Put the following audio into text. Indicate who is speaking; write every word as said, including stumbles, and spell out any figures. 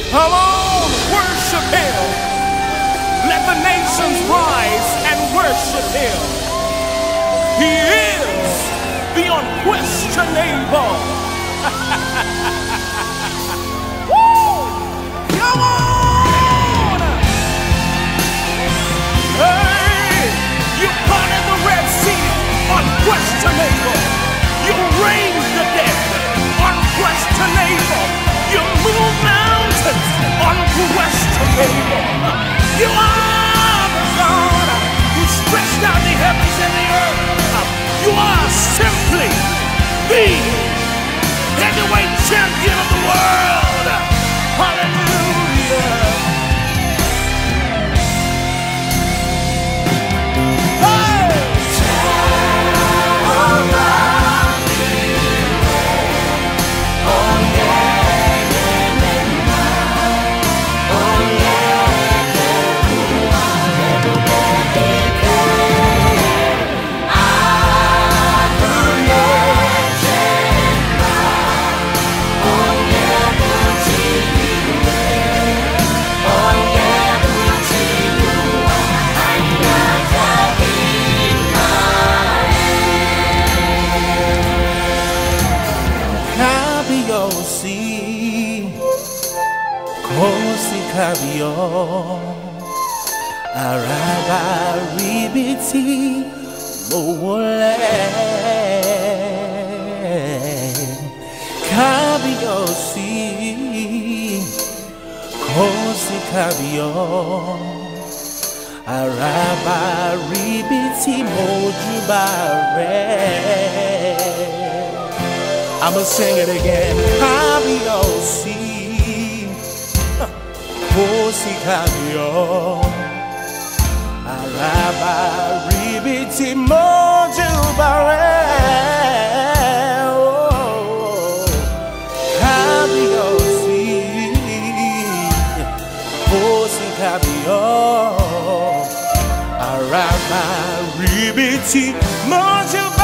Speaker 1: Come on, worship him. Let the nations rise and worship him. He is the unquestionable. Woo! Come on! Hey! You parted the Red Sea, unquestionable. You raised the dead, unquestionable. You move mountains, unquestionable. You are the God who stretched out the heavens and the earth. You are simply the heavyweight champion of the world. Hallelujah.
Speaker 2: Kabio araba ribiti mowole kabio si kosi kabio araba ribiti mojubare. I'ma sing it again. Kabio si Kosi kabio araba ribiti mojubare. Kabio si kosi kabio araba ribiti mojubare.